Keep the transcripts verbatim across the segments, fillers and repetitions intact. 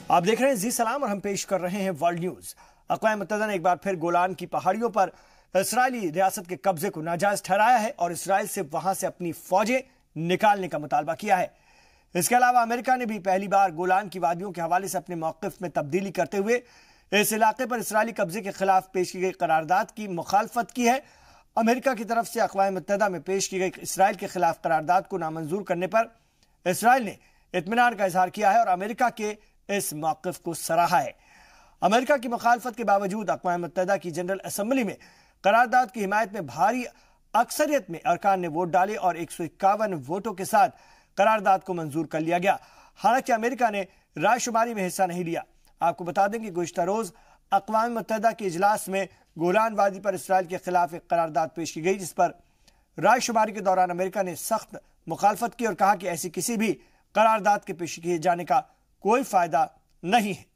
آپ دیکھ رہے ہیں زی سلام اور ہم پیش کر رہے ہیں ورلڈ نیوز۔ اقوام متحدہ نے ایک بار پھر گولان کی پہاڑیوں پر اسرائیلی ریاست کے قبضے کو ناجائز ٹھہرایا ہے اور اسرائیل سے وہاں سے اپنی فوجیں نکالنے کا مطالبہ کیا ہے۔ اس کے علاوہ امریکہ نے بھی پہلی بار گولان کی وادیوں کے حوالے سے اپنے موقف میں تبدیلی کرتے ہوئے اس علاقے پر اسرائیلی قبضے کے خلاف پیش کی گئی قرارداد کی مخالفت کی ہے۔ امریکہ کی طرف سے اقوام متحدہ میں پیش کی گئی اسرائیل کے خلاف قرارداد کو نامنظور کرنے پر اسرائیل نے اطمینان کا اظہار کیا ہے اور امریکہ کے اس موقف کو سراہا ہے۔ امریکہ کی مخالفت کے باوجود اقوام متحدہ کی جنرل اسمبلی میں قرارداد کی حمایت میں بھاری اکثریت میں ارکان نے ووٹ ڈالے اور ایک سو اکاون ووٹوں کے ساتھ قرارداد کو منظور کر لیا گیا، حالانکہ امریکہ نے رائے شماری میں حصہ نہیں لیا۔ آپ کو بتا دیں کہ گزشتہ روز اقوام متحدہ کے اجلاس میں گولان وادی پر اسرائیل کے خلاف ایک قرارداد پیش کی گئی، جس پر رائے شماری کے دوران امریکہ نے سخت مخالفت کی اور کہا کہ ایسی کسی بھی قرارداد کے پیش کیے جانے کا کوئی فائدہ نہیں ہے۔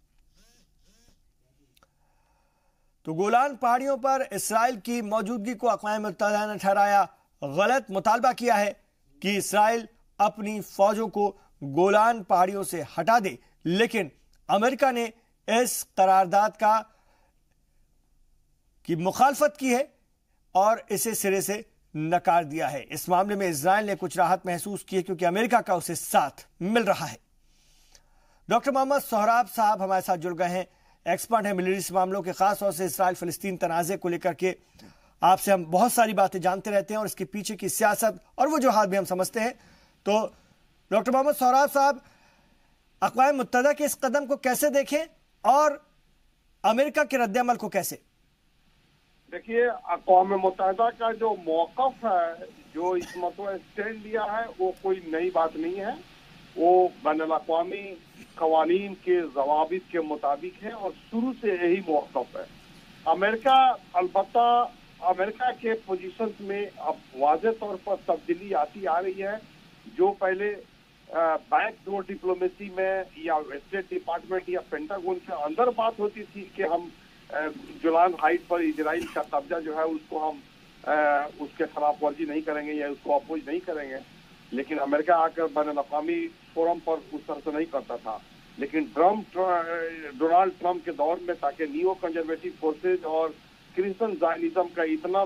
تو گولان پہاڑیوں پر اسرائیل کی موجودگی کو اقوام متحدہ نے ٹھہرایا غلط، مطالبہ کیا ہے کہ اسرائیل اپنی فوجوں کو گولان پہاڑیوں سے ہٹا دے، لیکن امریکہ نے اس قرارداد کا کی مخالفت کی ہے اور اسے سرے سے نکار دیا ہے۔ اس معاملے میں اسرائیل نے کچھ راحت محسوس کی ہے کیونکہ امریکہ کا اسے ساتھ مل رہا ہے۔ ڈاکٹر محمد سہراب صاحب ہمارے ساتھ جڑ گئے ہیں، ایکسپرٹ ہیں مڈل ایسٹ معاملوں کے، خاص طور سے اسرائیل فلسطین تنازع کو لے کر کے آپ سے ہم بہت ساری باتیں جانتے رہتے ہیں اور اس کے پیچھے کی سیاست اور وجوہات بھی ہم سمجھتے ہیں۔ تو ڈاکٹر محمد سہراب صاحب، اقوام متحدہ کے اس قدم کو کیسے دیکھیں اور امریکہ کے رد عمل کو کیسے؟ دیکھیے، اقوام متحدہ کا جو موقف ہے، جو اس مسئلہ اسٹینڈ لیا ہے، وہ کوئی نئی بات نہیں ہے۔ وہ بین الاقوامی قوانین کے ضوابط کے مطابق ہے اور شروع سے یہی موقف ہے۔ امریکہ البتہ امریکہ کے پوزیشنز میں اب واضح طور پر تبدیلی آتی آ رہی ہے۔ جو پہلے بیک ڈور ڈپلومیسی میں یا اسٹیٹ ڈپارٹمنٹ یا پینٹاگون کے اندر بات ہوتی تھی کہ ہم گولان ہائٹ پر اسرائیل کا قبضہ جو ہے اس کو ہم اس کے خلاف ورزی نہیں کریں گے یا اس کو اپوز نہیں کریں گے، لیکن امریکہ آ کر بین الاقوامی فورم پر اس طرح سے نہیں کرتا تھا۔ لیکن ٹرمپ ڈونالڈ ٹرمپ کے دور میں تاکہ نیو کنزرویٹو فورسز اور کرسچن زائنزم کا اتنا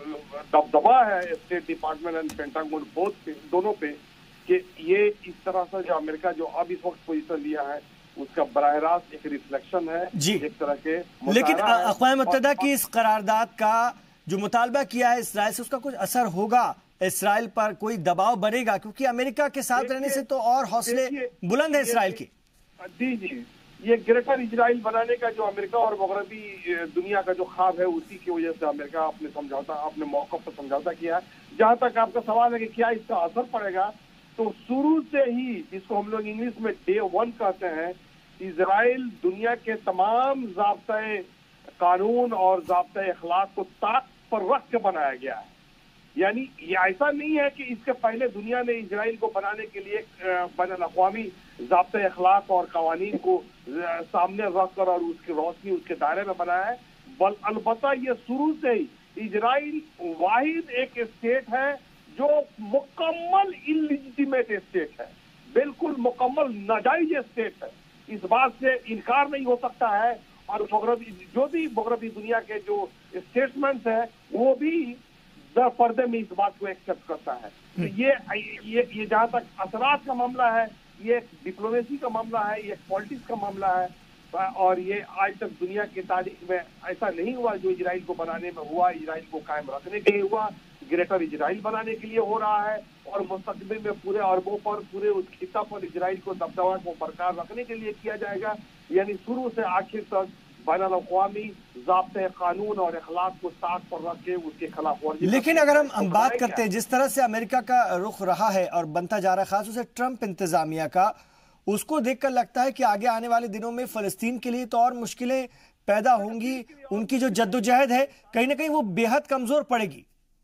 دبدبا ہے اسٹیٹ ڈپارٹمنٹ اینڈ پینٹاگون بہت دونوں پہ کہ یہ اس طرح سے جو امریکہ جو اب اس وقت پوزیشن لیا ہے اس کا براہ راست ایک ریفلیکشن ہے جی۔ ایک طرح کے، لیکن اقوام متحدہ کی اس قرارداد کا جو مطالبہ کیا ہے اسرائیل سے، اس کا کچھ اثر ہوگا اسرائیل پر؟ کوئی دباؤ بنے گا؟ کیونکہ امریکہ کے ساتھ رہنے سے تو اور حوصلے بلند ہیں اسرائیل کے۔ جی جی یہ گریٹر اسرائیل بنانے کا جو امریکہ اور مغربی دنیا کا جو خواب ہے، اسی کی وجہ سے امریکہ اپنے سمجھوتا اپنے موقف پر سمجھوتا کیا ہے۔ جہاں تک آپ کا سوال ہے کہ کیا اس کا اثر پڑے گا، تو شروع سے ہی جس کو ہم لوگ انگلش میں ڈے ون کہتے ہیں، اسرائیل دنیا کے تمام ضابطۂ قانون اور ضابطۂ اخلاق کو طاق پر رکھ کے بنایا گیا ہے۔ یعنی یہ ایسا نہیں ہے کہ اس کے پہلے دنیا نے اسرائیل کو بنانے کے لیے بین الاقوامی ضابطۂ اخلاق اور قوانین کو سامنے رکھ کر اور اس کی روشنی اس کے دائرے میں بنایا ہے، بل البتہ یہ شروع سے ہی اسرائیل واحد ایک اسٹیٹ ہے جو مکمل انلیجیٹیمیٹ اسٹیٹ ہے، بالکل مکمل ناجائز اسٹیٹ ہے۔ اس بات سے انکار نہیں ہو سکتا ہے اور مغربی جو بھی مغربی دنیا کے جو اسٹیٹمنٹس ہیں وہ بھی در پردے میں اس بات کو ایکسپٹ کرتا ہے۔ تو یہ یہ جہاں تک اثرات کا معاملہ ہے، یہ ایک ڈپلومیسی کا معاملہ ہے، یہ ایک پالیٹکس کا معاملہ ہے اور یہ آج تک دنیا کی تاریخ میں ایسا نہیں ہوا جو اسرائیل کو بنانے میں ہوا، اسرائیل کو قائم رکھنے کے لیے ہوا، گریٹر اسرائیل بنانے کے لیے ہو رہا ہے اور مستقبل میں پورے عربوں پر پورے اس خطہ پر اسرائیل کو دبدبا کو برقرار رکھنے کے لیے کیا جائے گا۔ یعنی شروع سے آخر تک بین الاقوامی ضابطۂ قانون اور اخلاق کو ساتھ پر رکھ کے اس کے خلاف ورزی۔ لیکن اگر ہم ہم بات کرتے ہیں جس طرح سے امریکہ کا رخ رہا ہے اور بنتا جا رہا ہے، خاص طور سے ٹرمپ انتظامیہ کا، اس کو دیکھ کر لگتا ہے کہ آگے آنے والے دنوں میں فلسطین کے لیے تو اور مشکلیں پیدا ہوں گی، ان کی جو جدوجہد ہے کہیں نہ کہیں وہ بے حد کمزور پڑے گی۔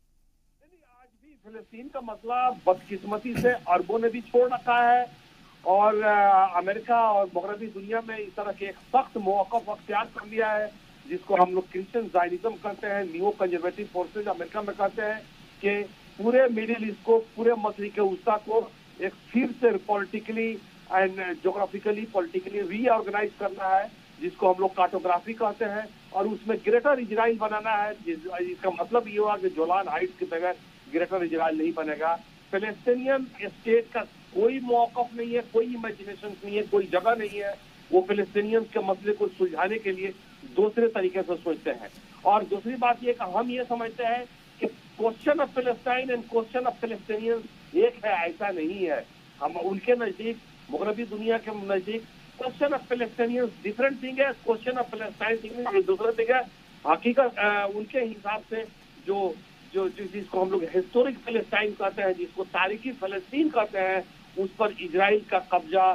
آج بھی فلسطین کا مسئلہ بدقسمتی سے عربوں نے بھی چھوڑ رکھا ہے اور امریکہ اور مغربی دنیا میں اس طرح کے ایک سخت موقف اختیار کر لیا ہے، جس کو ہم لوگ کرسچن زائنزم کرتے ہیں، نیو کنزرویٹو فورسز امریکہ میں کہتے ہیں، کہ پورے مڈل ایسٹ کو، پورے مشرق وسطیٰ کو ایک پھر سے پولیٹیکلی اینڈ جغرافیکلی پولیٹیکلی ری آرگنائز کرنا ہے، جس کو ہم لوگ کارٹوگرافی کہتے ہیں، اور اس میں گریٹر اسرائیل بنانا ہے، جس اس کا مطلب یہ ہوا کہ جولان ہائٹس کے بغیر گریٹر اسرائیل نہیں بنے گا۔ فلسطینین اسٹیٹ کا کوئی موقف نہیں ہے، کوئی امیجنیشن نہیں ہے، کوئی جگہ نہیں ہے۔ وہ فلسطینین کے مسئلے کو سلجھانے کے لیے دوسرے طریقے سے سوچتے ہیں۔ اور دوسری بات یہ کہ ہم یہ سمجھتے ہیں کہ کوشچن آف فلسطین اینڈ کوشچن آف فلسطینین ایک ہے، ایسا نہیں ہے۔ ہم ان کے نزدیک، مغربی دنیا کے نزدیک، کوشچن آف فلسطینین ڈفرنٹ تھنگ ہے، کوشچن آف فلسطین دوسرا تھنگ ہے۔ حقیقت ان کے حساب سے جو جو جس کو ہم لوگ ہسٹورک فلسطین کہتے ہیں، جس کو تاریخی فلسطین کہتے ہیں، اس پر اسرائیل کا قبضہ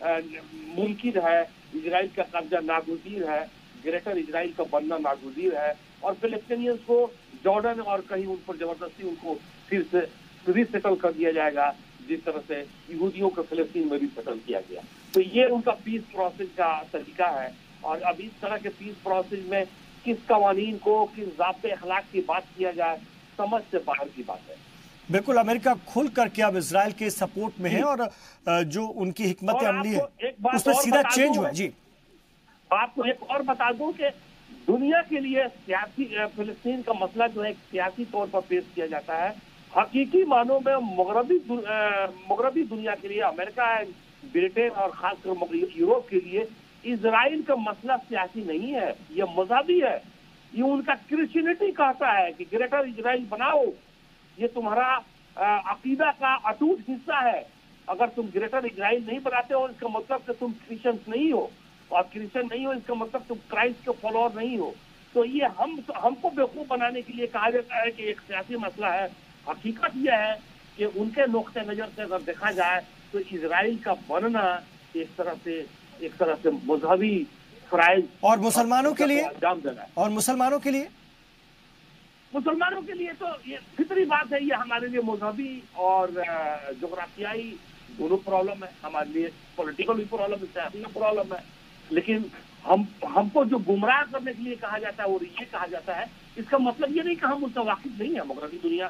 ممکن ہے، اسرائیل کا قبضہ ناگزیر ہے، گریٹر اسرائیل کا بننا ناگزیر ہے، اور فلسطینیز کو جارڈن اور کہیں ان پر زبردستی ان کو پھر سے ری سیٹل کر دیا جائے گا، جس طرح سے یہودیوں کو فلسطین میں بھی سیٹل کیا گیا۔ تو یہ ان کا پیس پروسیس کا طریقہ ہے، اور اب اس طرح کے پیس پروسیس میں کس قوانین کو، کس ضابط اخلاق کی بات کیا جائے، سمجھ سے باہر کی بات ہے۔ بالکل، امریکہ کھل کر کے اب اسرائیل کے سپورٹ میں ہے، اور جو ان کی حکمت عملی ہے اس میں سیدھا چینج ہوا۔ جی آپ کو ایک اور بتا دوں کہ دنیا کے لیے سیاسی فلسطین کا مسئلہ جو ہے ایک سیاسی طور پر پیش کیا جاتا ہے، حقیقی معنوں میں مغربی مغربی دنیا کے لیے، امریکہ، برٹین اور خاص کر یورپ کے لیے اسرائیل کا مسئلہ سیاسی نہیں ہے، یہ مذہبی ہے۔ یہ ان کا کرسچینٹی کہتا ہے کہ گریٹر اسرائیل بناؤ، یہ تمہارا عقیدہ کا اٹوٹ حصہ ہے۔ اگر تم گریٹر اسرائیل نہیں بناتے ہو، اس کا مطلب کہ تم کرسچنس نہیں ہو، اور کرسچن نہیں ہو اس کا مطلب تم کرائسٹ کے فالوور نہیں ہو۔ تو یہ ہم ہم کو بیوقوف بنانے کے لیے کہا جاتا ہے کہ ایک سیاسی مسئلہ ہے۔ حقیقت یہ ہے کہ ان کے نقطۂ نظر سے اگر دیکھا جائے تو اسرائیل کا بننا ایک طرح سے ایک طرح سے مذہبی فرائض اور مسلمانوں کے لیے انجام دینا ہے۔ اور مسلمانوں کے لیے مسلمانوں کے لیے تو یہ فطری بات ہے، یہ ہمارے لیے مذہبی اور جغرافیائی دونوں پرابلم ہے، ہمارے لیے پولیٹیکل بھی پرابلم ہے، سیاسی پرابلم ہے۔ لیکن ہم ہم کو جو گمراہ کرنے کے لیے کہا جاتا ہے اور یہ کہا جاتا ہے، اس کا مطلب یہ نہیں کہ ہم اس سے واقف نہیں ہیں۔ مغربی دنیا،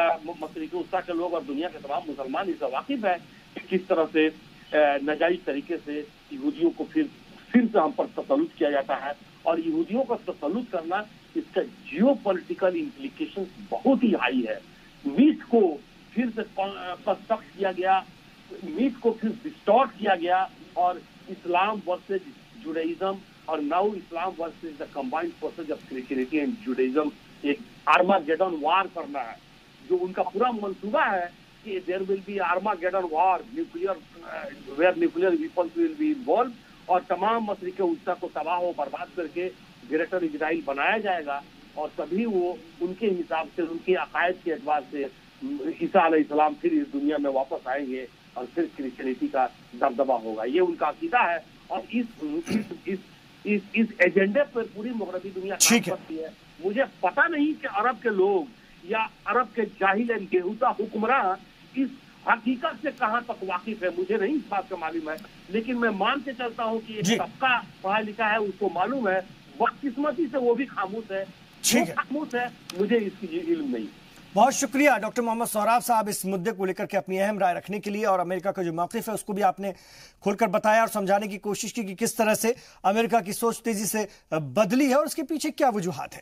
مشرقی وسطیٰ کے لوگ اور دنیا کے تمام مسلمان اس سے واقف ہے کہ کس طرح سے ناجائز طریقے سے یہودیوں کو پھر پھر سے ہم پر تسلط کیا جاتا ہے، اور یہودیوں کا تسلط کرنا اس کا جیو پولیٹیکل امپلیکیشن بہت ہی ہائی ہے۔ میت کو پھر سے کنسٹرکٹ کیا گیا، میت کو پھر ڈسٹارٹ کیا گیا، اور اسلام ورسز جوڈائزم اور ناؤ اسلام versus the combined forces of Christianity and Judaism ایک آرماگیڈن وار کرنا ہے، جو ان کا پورا منصوبہ ہے کہ there will be Armageddon war, nuclear war nuclear weapons will be involve, اور تمام مشرق وسطیٰ کو تباہ و برباد کر کے گریٹر اسرائیل بنایا جائے گا، اور تبھی وہ ان کے حساب سے، ان کے عقائد کے اعتبار سے عیسیٰ علیہ السلام پھر اس دنیا میں واپس آئیں گے، اور پھر کرسچینٹی کا دبدبہ ہوگا۔ یہ ان کا عقیدہ ہے، اور اس اس اس اس ایجنڈے پر پوری مغربی دنیا کام کرتی ہے۔ مجھے پتہ نہیں کہ عرب کے لوگ یا عرب کے جاہل بےہودہ حکمراں اس حقیقت سے کہاں تک واقف ہے، مجھے نہیں اس بات کا معلوم ہے، لیکن میں مان کے چلتا ہوں کہ ایک طبقہ پڑھا لکھا ہے، اس کو معلوم ہے۔ بدقسمتی سے وہ بھی خاموش ہے، وہ خاموش ہے، مجھے اس کی علم نہیں۔ بہت شکریہ ڈاکٹر محمد سہراب صاحب اس مدعے کو لے کر کے اپنی اہم رائے رکھنے کے لیے، اور امریکہ کا جو موقف ہے اس کو بھی آپ نے کھول کر بتایا اور سمجھانے کی کوشش کی کہ کس طرح سے امریکہ کی سوچ تیزی سے بدلی ہے اور اس کے پیچھے کیا وجوہات ہیں۔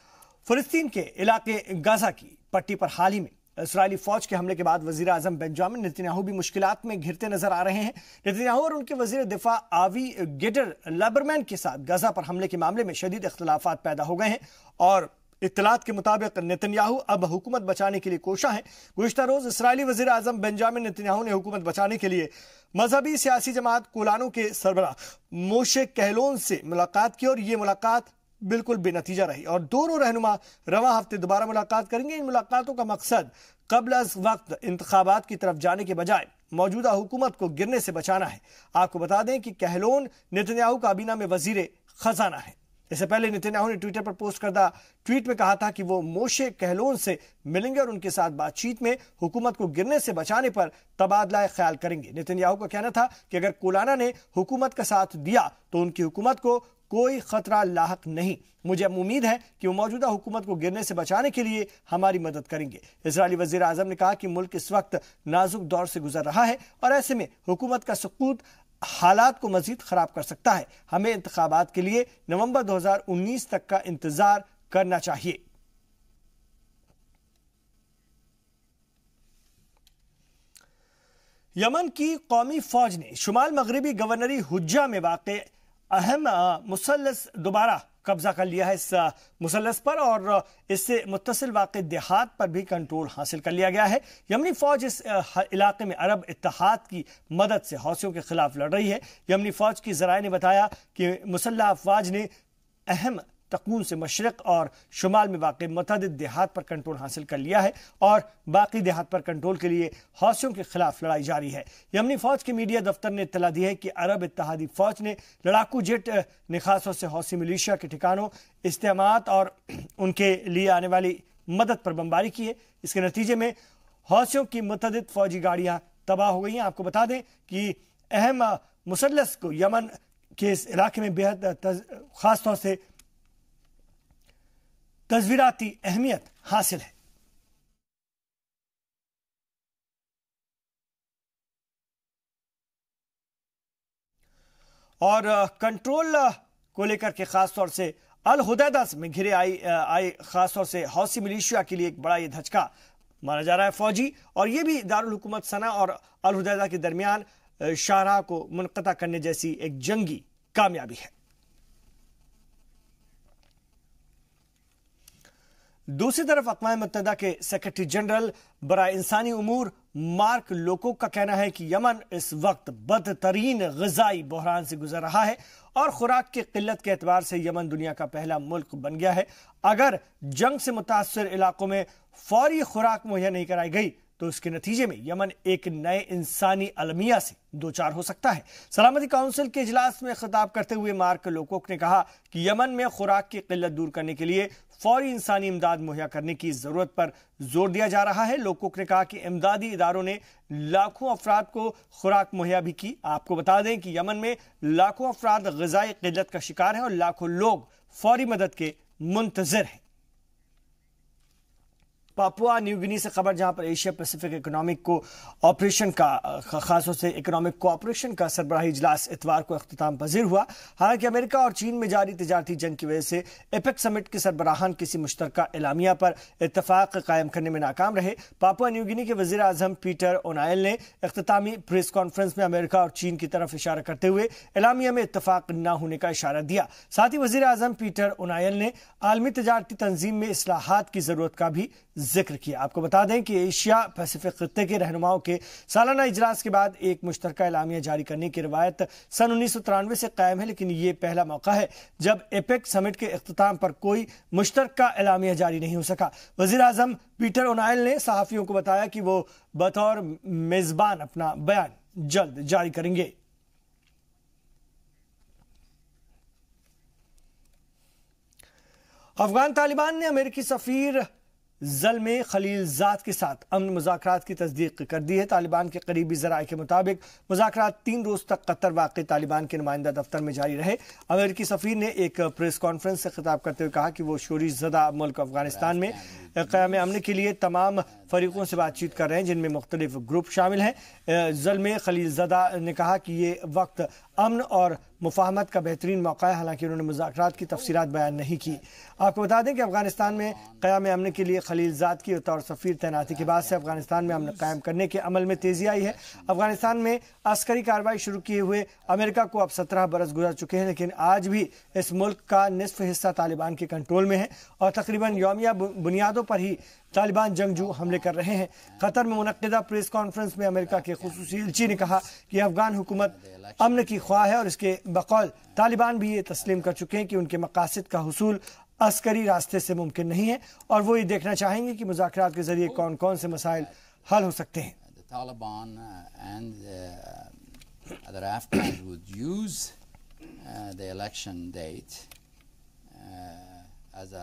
فلسطین کے علاقے غزہ کی پٹی پر حال ہی میں اسرائیلی فوج کے حملے کے بعد وزیر اعظم بنجامن نتنیاہو بھی مشکلات میں گھرتے نظر آ رہے ہیں۔ نتنیاہو اور ان کے وزیر دفاع آوی گیڈر لیبرمین کے ساتھ غزہ پر حملے کے معاملے میں شدید اختلافات پیدا ہو گئے ہیں، اور اطلاعات کے مطابق نتنیاہو اب حکومت بچانے کے لیے کوشاں ہیں۔ گزشتہ روز اسرائیلی وزیر اعظم بنجامن نتنیاہو نے حکومت بچانے کے لیے مذہبی سیاسی جماعت کولانو کے سربراہ موشے کہلون سے ملاقات کی، اور یہ ملاقات بالکل بے نتیجہ رہی، اور دونوں رہنما رواں ہفتے دوبارہ ملاقات کریں گے۔ ان ملاقاتوں کا مقصد قبل از وقت انتخابات کی طرف جانے کے بجائے موجودہ حکومت کو گرنے سے بچانا ہے۔ آپ کو بتا دیں کہ کہلون نتنیاہو کابینہ میں وزیر خزانہ ہے۔ اس سے پہلے نتنیاہو نے ٹویٹر پر پوسٹ کردہ ٹویٹ میں کہا تھا کہ وہ موشے کہلون سے ملیں گے اور ان کے ساتھ بات چیت میں حکومت کو گرنے سے بچانے پر تبادلہ خیال کریں گے۔ نتنیاہو کا کہنا تھا کہ اگر کولانا نے حکومت کا ساتھ دیا تو ان کی حکومت کو کوئی خطرہ لاحق نہیں۔ مجھے امید ہے کہ وہ موجودہ حکومت کو گرنے سے بچانے کے لیے ہماری مدد کریں گے۔ اسرائیلی وزیر اعظم نے کہا کہ ملک اس وقت نازک دور سے گزر رہا ہے اور ایسے میں حکومت کا سقوط حالات کو مزید خراب کر سکتا ہے۔ ہمیں انتخابات کے لیے نومبر دو ہزار انیس تک کا انتظار کرنا چاہیے۔ یمن کی قومی فوج نے شمال مغربی گورنری حجہ میں واقع اہم مثلث دوبارہ قبضہ کر لیا ہے۔ اس مثلث پر اور اس سے متصل واقع دیہات پر بھی کنٹرول حاصل کر لیا گیا ہے۔ یمنی فوج اس علاقے میں عرب اتحاد کی مدد سے حوثیوں کے خلاف لڑ رہی ہے۔ یمنی فوج کی ذرائع نے بتایا کہ مسلح افواج نے اہم تقون سے مشرق اور شمال میں واقع متعدد دیہات پر کنٹرول حاصل کر لیا ہے اور باقی دیہات پر کنٹرول کے لیے حوثیوں کے خلاف لڑائی جاری ہے۔ یمنی فوج کے میڈیا دفتر نے اطلاع دی ہے کہ عرب اتحادی فوج نے لڑاکو جیٹ نخاسوں سے حوثی ملیشیا کے ٹھکانوں، استحکامات اور ان کے لیے آنے والی مدد پر بمباری کی ہے۔ اس کے نتیجے میں حوثیوں کی متعدد فوجی گاڑیاں تباہ ہو گئی ہیں۔ آپ کو بتا دیں کہ اہم مثلث کو یمن کے اس علاقے میں بے حد خاص طور سے تصویراتی اہمیت حاصل ہے۔ اور کنٹرول کو لے کر کے خاص طور سے الحدیدہ میں گھرے آئی آئی خاص طور سے حوثی ملیشیا کے لیے ایک بڑا یہ دھچکا مانا جا رہا ہے فوجی، اور یہ بھی دارالحکومت صنعا اور الحدیدہ کے درمیان شاہراہ کو منقطع کرنے جیسی ایک جنگی کامیابی ہے۔ دوسری طرف اقوام متحدہ کے سیکرٹری جنرل برائے انسانی امور مارک لوکو کا کہنا ہے کہ یمن اس وقت بدترین غذائی بحران سے گزر رہا ہے اور خوراک کی قلت کے اعتبار سے یمن دنیا کا پہلا ملک بن گیا ہے۔ اگر جنگ سے متاثر علاقوں میں فوری خوراک مہیا نہیں کرائی گئی تو اس کے نتیجے میں یمن ایک نئے انسانی المیہ سے دوچار ہو سکتا ہے۔ سلامتی کونسل کے اجلاس میں خطاب کرتے ہوئے مارک لوکوک نے کہا کہ یمن میں خوراک کی قلت دور کرنے کے لیے فوری انسانی امداد مہیا کرنے کی ضرورت پر زور دیا جا رہا ہے۔ لوکوک نے کہا کہ امدادی اداروں نے لاکھوں افراد کو خوراک مہیا بھی کی۔ آپ کو بتا دیں کہ یمن میں لاکھوں افراد غذائی قلت کا شکار ہیں اور لاکھوں لوگ فوری مدد کے منتظر ہیں۔ پاپوا نیو گنی سے خبر، جہاں پر Asia Pacific economic cooperation کا خاص طور سے اکنامک کوآپریشن کا سربراہی اجلاس اتوار کو اختتام پذیر ہوا۔ حالانکہ امریکہ اور چین میں جاری تجارتی جنگ کی وجہ سے ایپیک سمٹ کے سربراہان کسی مشترکہ اعلامیہ پر اتفاق قائم کرنے میں ناکام رہے۔ پاپوا نیو گنی کے وزیر اعظم پیٹر اونائل نے اختتامی پریس کانفرنس میں امریکہ اور چین کی طرف اشارہ کرتے ہوئے اعلامیہ میں اتفاق نہ ہونے کا اشارہ دیا۔ ساتھ ہی وزیر اعظم پیٹر اونائل نے عالمی تجارتی تنظیم میں اصلاحات کی ضرورت کا بھی ذکر کیا۔ آپ کو بتا دیں کہ ایشیا پیسیفک خطے کے رہنماؤں کے سالانہ اجلاس کے بعد ایک مشترکہ اعلامیہ جاری کرنے کی روایت سن انیس سو ترانوے سے قائم ہے، لیکن یہ پہلا موقع ہے جب ایپیک سمٹ کے اختتام پر کوئی مشترکہ اعلامیہ جاری نہیں ہو سکا۔ وزیر اعظم پیٹر اونائل نے صحافیوں کو بتایا کہ وہ بطور میزبان اپنا بیان جلد جاری کریں گے۔ افغان طالبان نے امریکی سفیر زلمے خلیل زاد کے ساتھ امن مذاکرات کی تصدیق کر دی ہے۔ طالبان کے قریبی ذرائع کے مطابق مذاکرات تین روز تک قطر واقع طالبان کے نمائندہ دفتر میں جاری رہے۔ امریکی سفیر نے ایک پریس کانفرنس سے خطاب کرتے ہوئے کہا کہ وہ شورش زدہ ملک افغانستان میں قیام امن کے لیے تمام فریقوں سے بات چیت کر رہے ہیں، جن میں مختلف گروپ شامل ہیں۔ زلمے خلیل زدہ نے کہا کہ یہ وقت امن اور مفاہمت کا بہترین موقع ہے، حالانکہ انہوں نے مذاکرات کی تفصیلات بیان نہیں کی۔ آپ کو بتا دیں کہ افغانستان میں قیام امن کے لیے خلیل زاد کی بطور سفیر تعیناتی کے بعد سے افغانستان میں امن قائم کرنے کے عمل میں تیزی آئی ہے۔ افغانستان میں عسکری کارروائی شروع کیے ہوئے امریکہ کو اب سترہ برس گزر چکے ہیں، لیکن آج بھی اس ملک کا نصف حصہ طالبان کے کنٹرول میں ہے اور تقریباً یومیہ بنیادوں پر ہی طالبان جنگجو حملے کر رہے ہیں۔ قطر میں منعقدہ پریس کانفرنس میں امریکہ کے خصوصی ایلچی نے کہا کہ افغان حکومت امن کی خواہ ہے اور اس کے بقول طالبان بھی یہ تسلیم کر چکے ہیں کہ ان کے مقاصد کا حصول عسکری راستے سے ممکن نہیں ہے اور وہ یہ دیکھنا چاہیں گے کہ مذاکرات کے ذریعے کون کون سے مسائل حل ہو سکتے ہیں۔ Taliban and other Afghans would use the election date as a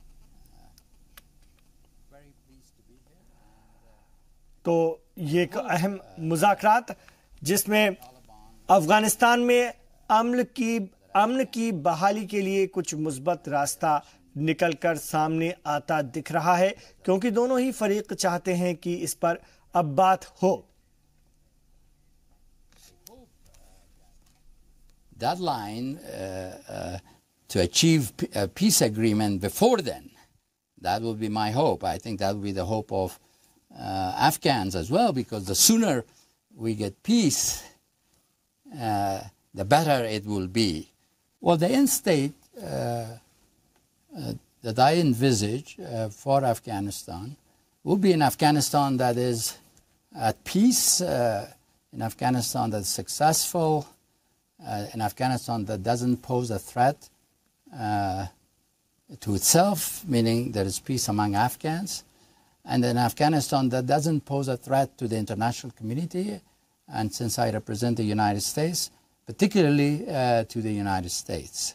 تو یہ ایک اہم مذاکرات جس میں افغانستان میں امن کی امن کی بحالی کے لیے کچھ مثبت راستہ نکل کر سامنے آتا دکھ رہا ہے، کیونکہ دونوں ہی فریق چاہتے ہیں کہ اس پر اب بات ہو۔ Deadline uh, uh, to achieve a peace agreement before then. That would be my hope. I think that would be the hope of uh, Afghans as well, because the sooner we get peace, uh, the better it will be. Well, the end state uh, uh, that I envisage uh, for Afghanistan will be an Afghanistan that is at peace, uh, an Afghanistan that's successful, uh, an Afghanistan that doesn't pose a threat uh, to itself, meaning there is peace among Afghans, and an Afghanistan that doesn't pose a threat to the international community, and since I represent the United States, particularly uh, to the United States.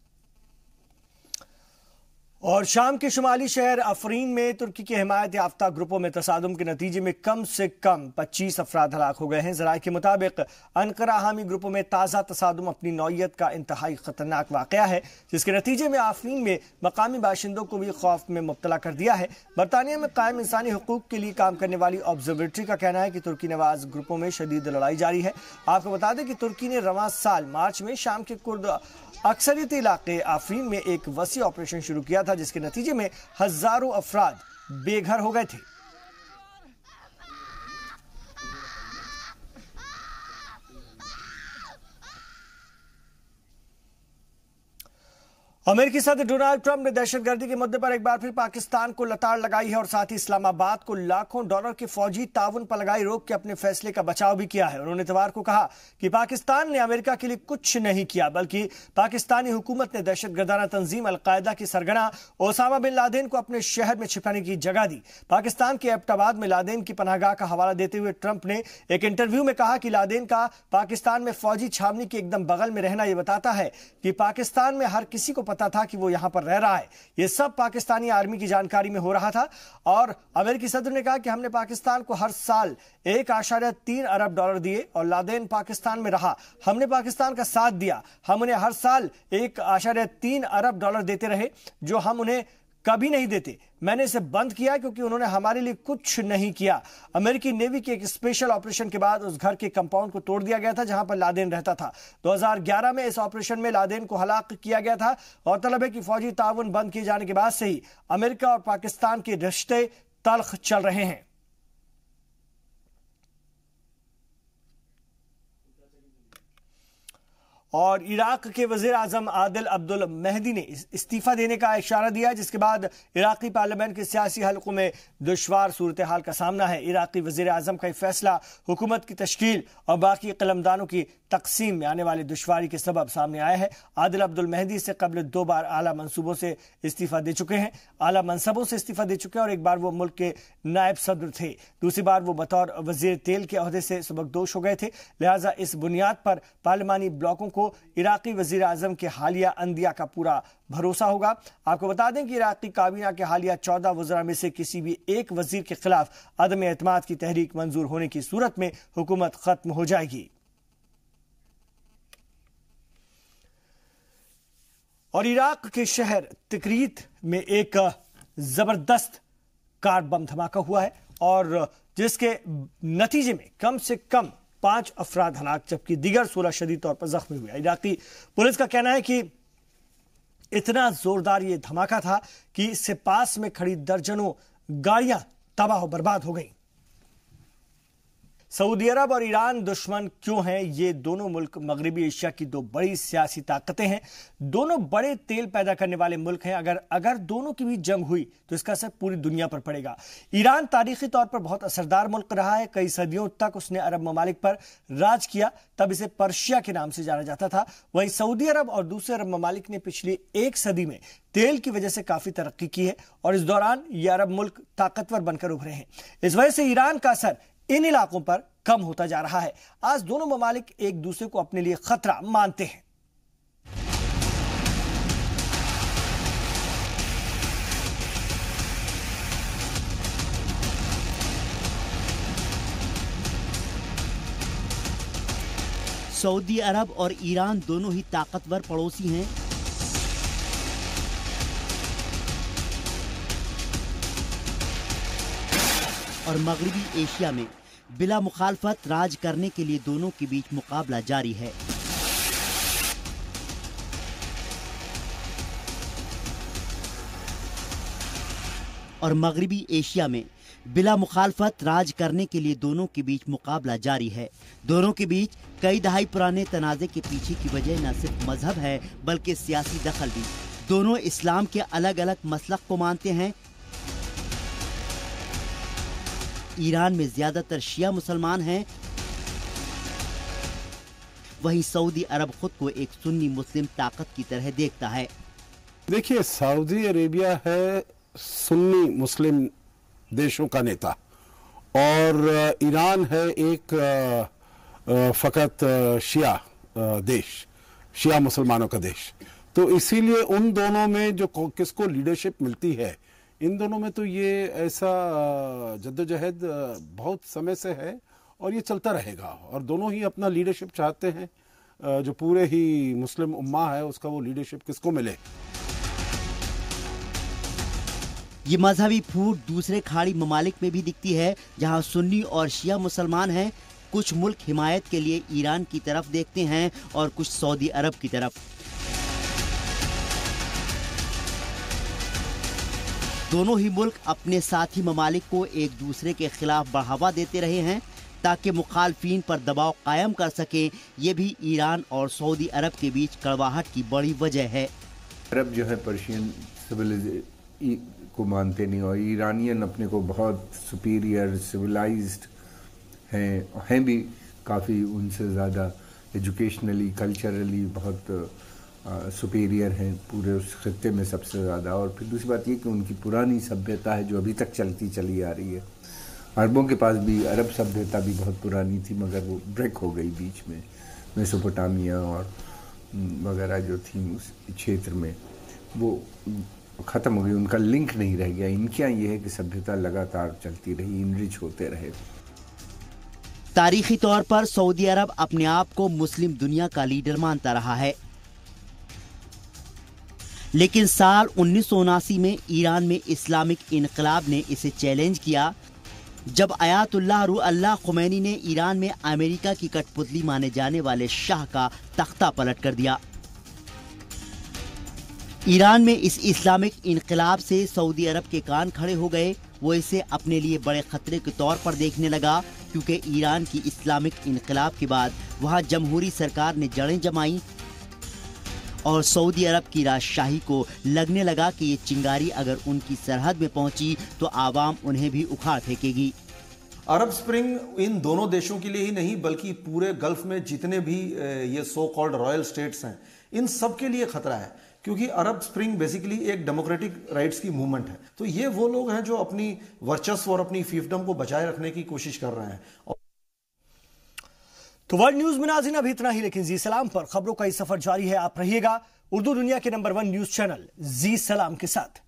اور شام کے شمالی شہر افرین میں ترکی کے حمایت یافتہ گروپوں میں تصادم کے نتیجے میں کم سے کم پچیس افراد ہلاک ہو گئے ہیں۔ ذرائع کے مطابق انقرہ حامی گروپوں میں تازہ تصادم اپنی نوعیت کا انتہائی خطرناک واقعہ ہے، جس کے نتیجے میں افرین میں مقامی باشندوں کو بھی خوف میں مبتلا کر دیا ہے۔ برطانیہ میں قائم انسانی حقوق کے لیے کام کرنے والی آبزرویٹری کا کہنا ہے کہ ترکی نواز گروپوں میں شدید لڑائی جاری ہے۔ آپ کو بتا دیں کہ ترکی نے رواں سال مارچ میں شام کے کرد اکثریتی علاقے آفرین میں ایک وسیع آپریشن شروع کیا تھا، جس کے نتیجے میں ہزاروں افراد بے گھر ہو گئے تھے۔ امریکی صدر ڈونالڈ ٹرمپ نے دہشت گردی کے مدعے پر ایک بار پھر پاکستان کو لتاڑ لگائی ہے اور ساتھ ہی اسلام آباد کو لاکھوں ڈالر کے فوجی تعاون پر لگائی روک کے اپنے فیصلے کا بچاؤ بھی کیا ہے۔ انہوں نے اتوار کو کہا کہ پاکستان نے امریکہ کے لیے کچھ نہیں کیا، بلکہ پاکستانی حکومت نے دہشت گردانہ تنظیم القاعدہ کی سرگنا اسامہ بن لادن کو اپنے شہر میں چھپانے کی جگہ دی۔ پاکستان کے ایبٹ آباد میں لادن کی پناہ گاہ کا حوالہ دیتے ہوئے ٹرمپ نے ایک انٹرویو میں کہا کہ لادن کا پاکستان میں فوجی چھاونی کے ایک دم بغل میں رہنا یہ بتاتا ہے کہ پاکستان میں ہر کسی کو پتا تھا کہ وہ یہاں پر رہ رہا ہے۔ یہ سب پاکستانی آرمی کی جانکاری میں ہو رہا تھا۔ اور امریکی صدر نے کہا کہ ہم نے پاکستان کو ہر سال ایک اشاریہ تین ارب ڈالر دیے اور لادین پاکستان میں رہا۔ ہم نے پاکستان کا ساتھ دیا، ہم انہیں ہر سال ایک اشاریہ تین ارب ڈالر دیتے رہے جو ہم انہیں کبھی نہیں دیتے۔ میں نے اسے بند کیا کیونکہ انہوں نے ہمارے لیے کچھ نہیں کیا۔ امریکی نیوی کے ایک اسپیشل آپریشن کے بعد اس گھر کے کمپاؤنڈ کو توڑ دیا گیا تھا جہاں پر لادین رہتا تھا۔ دو ہزار گیارہ میں اس آپریشن میں لادین کو ہلاک کیا گیا تھا۔ اور طلب ہے کہ فوجی تعاون بند کیے جانے کے بعد سے ہی امریکہ اور پاکستان کے رشتے تلخ چل رہے ہیں۔ اور عراق کے وزیر اعظم عادل عبد المہدی نے استعفیٰ دینے کا اشارہ دیا، جس کے بعد عراقی پارلیمنٹ کے سیاسی حلقوں میں دشوار صورتحال کا سامنا ہے۔ عراقی وزیر اعظم کا یہ فیصلہ حکومت کی تشکیل اور باقی قلمدانوں کی تقسیم میں آنے والی دشواری کے سبب سامنے آیا ہے۔ عادل عبد المہدی سے قبل دو بار اعلیٰ منصبوں سے استعفیٰ دے چکے ہیں اعلیٰ منصبوں سے استعفیٰ دے چکے ہیں اور ایک بار وہ ملک کے نائب صدر تھے، دوسری بار وہ بطور وزیر تیل کے عہدے سے سبکدوش ہو گئے تھے۔ لہٰذا اس بنیاد پر پارلیمانی بلاکوں کو عراقی وزیر اعظم کے حالیہ اندیہ کا پورا بھروسہ ہوگا۔ آپ کو بتا دیں کہ عراقی کابینہ کے حالیہ چودہ وزراء میں سے کسی بھی ایک وزیر کے خلاف عدم اعتماد کی تحریک منظور ہونے کی صورت میں حکومت ختم ہو جائے گی۔ اور عراق کے شہر تکریت میں ایک زبردست کار بم دھماکہ ہوا ہے اور جس کے نتیجے میں کم سے کم پانچ افراد ہلاک جبکہ دیگر سولہ شدید طور پر زخمی ہوئے۔ عراقی پولیس کا کہنا ہے کہ اتنا زوردار یہ دھماکہ تھا کہ اس سے پاس میں کھڑی درجنوں گاڑیاں تباہ و برباد ہو گئیں۔ سعودی عرب اور ایران دشمن کیوں ہیں؟ یہ دونوں ملک مغربی ایشیا کی دو بڑی سیاسی طاقتیں ہیں، دونوں بڑے تیل پیدا کرنے والے ملک ہیں۔ اگر اگر دونوں کی بھی جنگ ہوئی تو اس کا اثر پوری دنیا پر پڑے گا۔ ایران تاریخی طور پر بہت اثردار ملک رہا ہے، کئی صدیوں تک اس نے عرب ممالک پر راج کیا، تب اسے پرشیا کے نام سے جانا جاتا تھا۔ وہیں سعودی عرب اور دوسرے عرب ممالک نے پچھلی ایک صدی میں تیل کی وجہ سے کافی ترقی کی ہے اور اس دوران یہ عرب ملک طاقتور بن کر ابھرے ہیں۔ اس وجہ سے ایران کا اثر ان علاقوں پر کم ہوتا جا رہا ہے۔ آج دونوں ممالک ایک دوسرے کو اپنے لیے خطرہ مانتے ہیں۔ सऊदी अरब और ईरान दोनों ही ताकतवर पड़ोसी हैं। और मगरबी एशिया में बिला मुखालफत राज करने के लिए दोनों के बीच मुकाबला जारी है। और मगरबी एशिया में बिला मुखालफत राज करने के लिए दोनों के बीच मुकाबला जारी है। दोनों के बीच कई दहाई पुराने तनाज़े के पीछे की वजह न सिर्फ मजहब है बल्कि सियासी दखल भी। दोनों इस्लाम के अलग अलग मसलक को मानते हैं। ईरान में ज्यादातर शिया मुसलमान हैं, वहीं सऊदी अरब खुद को एक सुन्नी मुस्लिम ताकत की तरह देखता है। देखिए, सऊदी अरेबिया है सुन्नी मुस्लिम देशों का नेता और ईरान है एक फकत शिया देश, शिया मुसलमानों का देश। तो इसीलिए उन दोनों में जो किसको लीडरशिप मिलती है, इन दोनों में तो ये ऐसा जद्दोजहद बहुत समय से है और ये चलता रहेगा। और दोनों ही अपना लीडरशिप चाहते हैं, जो पूरे ही मुस्लिम उम्मा है उसका वो लीडरशिप किसको मिले। ये मजहबी फूट दूसरे खाड़ी ममालिक में भी दिखती है, जहां सुन्नी और शिया मुसलमान हैं। कुछ मुल्क हिमायत के लिए ईरान की तरफ देखते हैं और कुछ सऊदी अरब की तरफ। दोनों ही मुल्क अपने साथी ममालिक को एक दूसरे के खिलाफ बढ़ावा देते रहे हैं ताकि मुखालफीन पर दबाव कायम कर सके। ये भी ईरान और सऊदी अरब के बीच कड़वाहट की बड़ी वजह है। अरब जो है पर्शियन सिविलाइजेशन को मानते नहीं और ईरानियन अपने को बहुत सुपीरियर सिविलाइज्ड हैं हैं भी काफ़ी उनसे ज़्यादा एजुकेशनली कल्चरली बहुत सुपीरियर हैं पूरे उस खत्ते में सबसे ज़्यादा। और फिर दूसरी बात ये कि उनकी पुरानी सभ्यता है जो अभी तक चलती चली आ रही है। अरबों के पास भी अरब सभ्यता भी बहुत पुरानी थी मगर वो ब्रेक हो गई बीच में। मेसोपोटामिया और वगैरह जो थी उस क्षेत्र में वो ख़त्म हो गई, उनका लिंक नहीं रह गया। इनके यहाँ ये है कि सभ्यता लगातार चलती रही, इनरिच होते रहे। तारीखी तौर पर सऊदी अरब अपने आप को मुस्लिम दुनिया का लीडर मानता रहा है, लेकिन साल उन्नीस सौ उनासी में ईरान में इस्लामिक इनकलाब ने इसे चैलेंज किया जब आयतुल्लाह रुहुल्लाह खुमैनी ने ईरान में अमेरिका की कठपुतली माने जाने वाले शाह का तख्ता पलट कर दिया। ईरान में इस इस्लामिक इनकलाब से सऊदी अरब के कान खड़े हो गए। वो इसे अपने लिए बड़े खतरे के तौर पर देखने लगा, क्योंकि ईरान की इस्लामिक इनकलाब के बाद वहाँ जमहूरी सरकार ने जड़ें जमाई और सऊदी अरब की राजशाही को लगने लगा कि ये चिंगारी अगर उनकी सरहद में पहुंची तो आवाम उन्हें भी उखाड़ फेंकेगी। अरब स्प्रिंग इन दोनों देशों के लिए ही नहीं बल्कि पूरे गल्फ में जितने भी ये सो कॉल्ड रॉयल स्टेट्स हैं, इन सब के लिए खतरा है, क्योंकि अरब स्प्रिंग बेसिकली एक डेमोक्रेटिक राइट्स की मूवमेंट है। तो ये वो लोग हैं जो अपनी वर्चस्व और अपनी फीफडम को बचाए रखने की कोशिश कर रहे हैं। तो वर्ल्ड न्यूज में नाज़रीन अभी इतना ही, लेकिन जी सलाम पर खबरों का ये सफर जारी है। आप रहिएगा उर्दू दुनिया के नंबर वन न्यूज चैनल जी सलाम के साथ।